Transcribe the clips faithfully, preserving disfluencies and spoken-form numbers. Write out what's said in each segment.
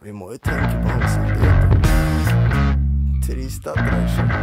Vi må jo tenke på hans samvittighet. Trist at det skjer.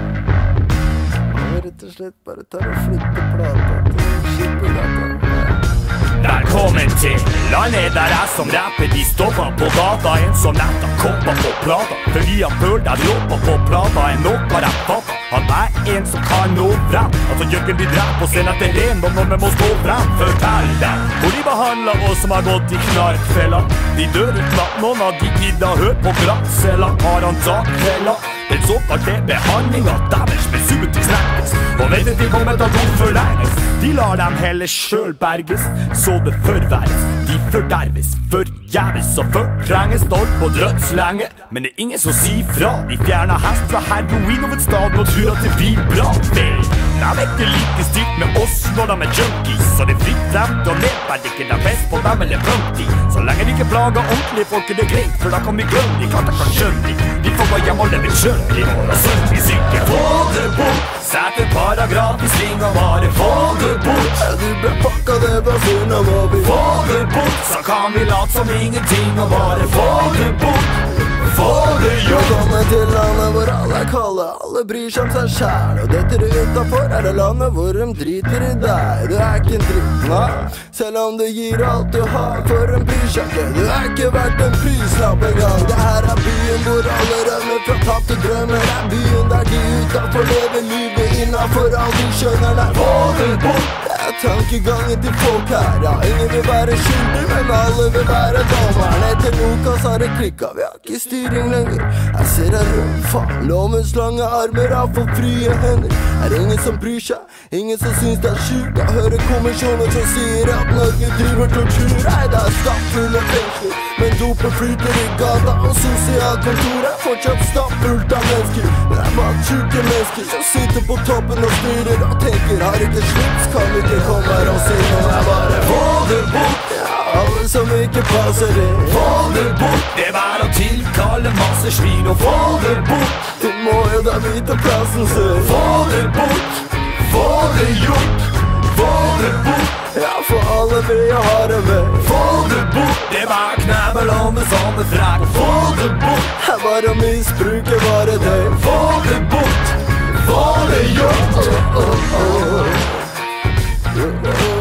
Man må rett og slett bare ta og flytte plata til Skippergata. Velkommen til landet der jeg som rapper de stopper på gata. En som nett har kopper på plata. For vi har følt at lopper på plata er noe jeg fatter. Han er en som kan nå frem. Altså jøkken de dreper og sender etter en når vi må stå frem. Fortell dem hvor de behandler oss som har gått i knarkfella. De dør uten at noen av de gidder hør på glattcella. Har han takfella den såkalte behandlinga deres med subutil snakkes. Og vet at de kommer til å gå forlenges. De lar dem heller selv berges, så det forverres. De forderves, forgjeves og fortrenges. Stolp på drøtt lenge, men det er ingen som sier fra. De fjerner hest fra heroin over staden og tror at det blir bra. Vel, de er ikke like stilt med oss når de er junkies. Så det er fritt frem til å nedverdige dem fest på dem eller punkti. Så lenge de ikke plager ordentlig folk er det greit, for da kan vi glemme de. Klart jeg kan skjønne de, de får bare hjem og leve skjønne de. Og sånn vi syker, få det bort. Sett en paragraf i sving og bare få det bort. Du ble pakka det på sinna, må vi få det bort. Så kan vi late som ingenting og bare få det bort. Få det gjort. Velkommen til landet hvor alle er kalde, alle bryr seg om seg selv. Og dette du utenfor er det landet hvor de driter i deg. Du er ikke en dritt, nei. Selv om du gir alt du har for en bryr seg ikke. Du er ikke verdt en prislapp en gang. Det her er byen hvor alle rømmer fra tapte drømmer. Det er byen der de utenfor lever livet innenfor all de skjønner der. Få det bort. Det er tankegangen til folk her. Ja, ingen vil være skyldig, men alle vil være dommeren. Etter Lukas har det klikket, vi har ikke styring lenger. Jeg ser deg rundt, faen, lovens lange armer har fått frie hender. Er ingen som bryr seg, ingen som synes det er sjukt. Jeg hører kommisjoner som sier at Norge driver tortur. Nei, det er stappfulle fengsler, men dopen flyter i gata. Og sosialkontoret er fortsatt stappfullt av mennesker. Men det er bare sjuke mennesker som sitter på toppen og styrer og tenker, har ikke slips, kan vi ikke komme her og si noe. Jeg bare få det bort. Ja, alle som ikke passer det, få det bort. Det er å tilkalle masse svin og få det bort. Du må jo da vite plassen selv. Få det bort, få det gjort. Få det bort. Ja, for alle vil jo ha det med. Få det bort. Det var knæbelåne som er fræk. Få det bort. Jeg bare misbruker bare det. Få det bort, få det gjort. Oh, oh, oh. Oh, oh.